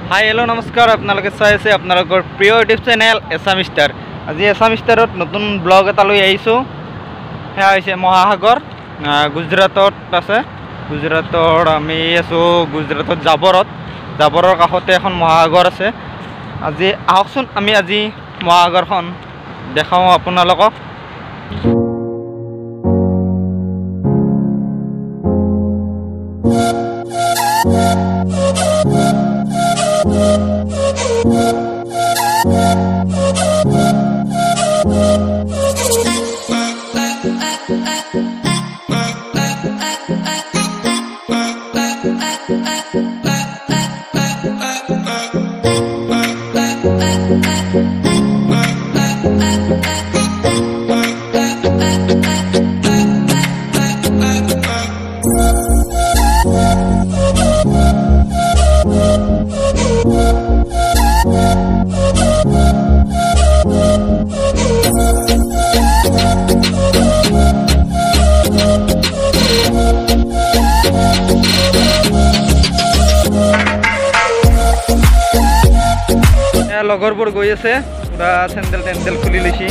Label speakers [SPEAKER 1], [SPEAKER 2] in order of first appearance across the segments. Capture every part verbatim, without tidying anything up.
[SPEAKER 1] Hi hello' নমস্কাৰ আপোনালোকে চাই আছে আপোনালোকৰ প্ৰিয় ইউটিউব চেনেল এছাম ষ্টাৰ। আজি এছাম ষ্টাৰত নতুন ব্লগ এটা লৈ আহিছোঁ। সেয়া হৈছে মহাসাগৰ, গুজৰাটত আছে। গুজৰাটৰ আমি আছোঁ গুজৰাটত জাবৰত, জাবৰৰ কাষতে এখন মহাসাগৰ আছে। আজি আহকচোন আমি আজি মহাসাগৰখন দেখাওঁ আপোনালোকক। লগৰবোৰ গৈ আছে, পুৰা চেণ্ডেল টেণ্ডেল খুলি লৈছে।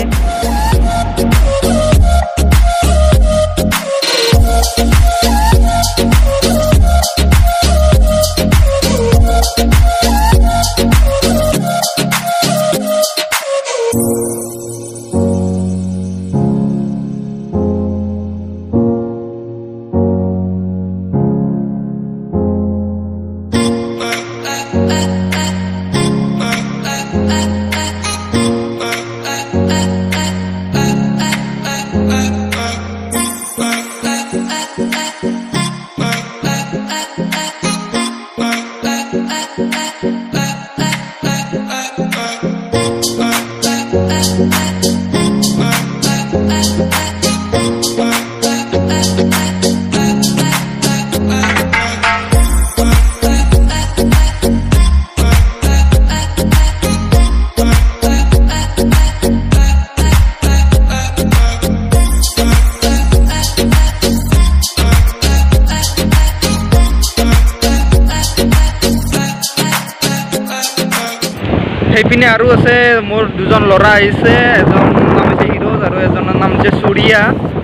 [SPEAKER 1] সেইপিনে আৰু আছে মোৰ দুজন ল'ৰা আহিছে, এজন নাম হৈছে হিৰোজ আৰু এজনৰ নাম হৈছে চুৰিয়া।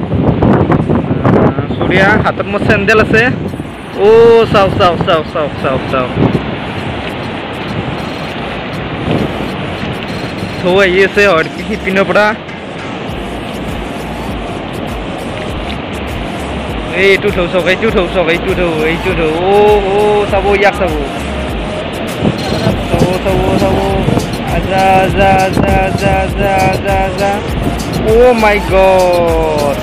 [SPEAKER 1] চুৰিয়া হাতত মোৰ চেণ্ডেল আছে। অ' চাওক চাওক চাওক চাওক চাওক চাওক থৌ আহি আছে সিপিনৰ পৰা। এইটো থৌ চাওক, এইটো থৌ চাওক, এইটো থৌ এইটো থৌ অ' অ' চাব, ইয়াক চাব, চাব চাব চাব। আজা আজা আজা আজা আজা আজা আজা অ' মাই গড,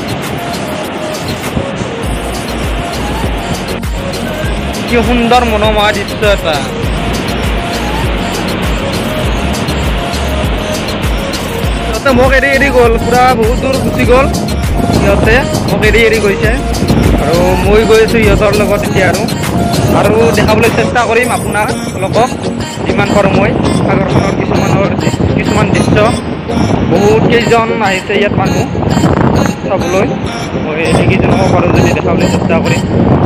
[SPEAKER 1] কি সুন্দৰ মনোমোহা দৃশ্য এটা। সিহঁতে মোক এৰি এৰি গ'ল, পুৰা বহুত দূৰ গুচি গ'ল সিহঁতে, মোক এৰি এৰি গৈছে আৰু মই গৈ আছোঁ সিহঁতৰ লগত এতিয়া। আৰু আৰু দেখাবলৈ চেষ্টা কৰিম আপোনালোকক যিমান পাৰোঁ মই সাগৰখনৰ কিছুমানৰ কিছুমান দৃশ্য। বহুত কেইজন আহিছে ইয়াত মানুহ চাবলৈ, মই সেইকেইজনকো পাৰোঁ যদি দেখাবলৈ চেষ্টা কৰিম।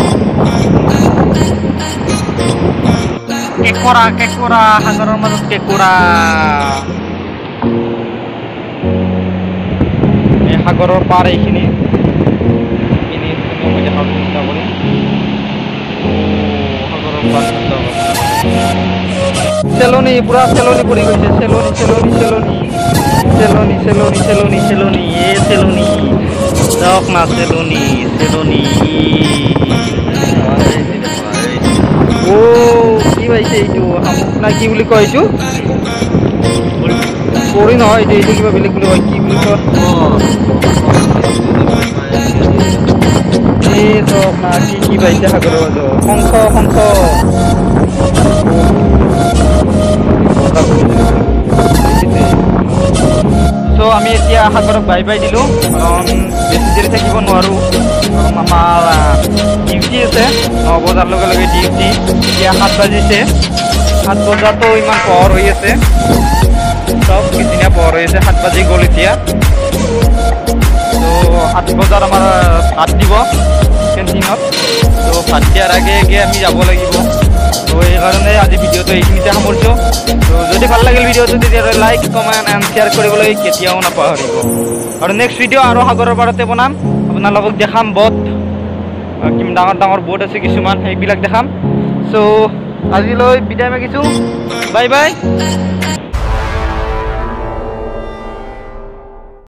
[SPEAKER 1] কেঁকোৰা কেঁকোৰা সাগৰৰ মাজত কেঁকোৰা, এই সাগৰৰ পাৰ এইখিনি মই দেখাবলৈ চেষ্টা কৰিম। সাগৰৰ পাৰ চেলনি, পুৰা চেলনি পৰি গৈছে, চেলনি চেলনি চেলনি চেলনি চেলনি চেলনি চেলনি এ চেলনি যাওক না, চেলনি চেলনি। অ' কি পাইছে এইটো, শামুক না কি বুলি কয় এইটো? পৰি নহয় এইটো, এইটো কিবা বেলেগ বুলি কয়, কি বুলি কয়? এই চাওক না কি কি পাইছে সাগৰৰ মাজত, শংখ শংখ। চ' আমি এতিয়া সাগৰক বাই বাই দিলোঁ, কাৰণ বেছি দেৰি থাকিব নোৱাৰোঁ, কাৰণ আমাৰ ডিউটি আছে ন বজাৰ লগে লগে ডিউটি। এতিয়া সাত বাজিছে, সাত বজাতো ইমান পোহৰ হৈ আছে, চব কিদিনীয়া পোহৰ হৈ আছে। সাত বাজি গ'ল এতিয়া। সাত বজাত আমাৰ ভাত দিব কেণ্টিনত, তো ভাত দিয়াৰ আগে আগে আমি যাব লাগিব। তো সেইকাৰণে আজি ভিডিঅ'টো এইখিনিতে সামৰিছোঁ তো যদি ভাল লাগিল ভিডিঅ'টো তেতিয়াহ'লে লাইক কমেণ্ট এণ্ড শ্বেয়াৰ কৰিবলৈ কেতিয়াও নাপাহৰিব আৰু নেক্সট ভিডিঅ' আৰু সাগৰৰ পাৰতে বনাম আপোনালোকক দেখাম বট কি ডাঙৰ ডাঙৰ বট আছে কিছুমান সেইবিলাক দেখাম চ' আজিলৈ বিদায় মাগিছোঁ বাই বাই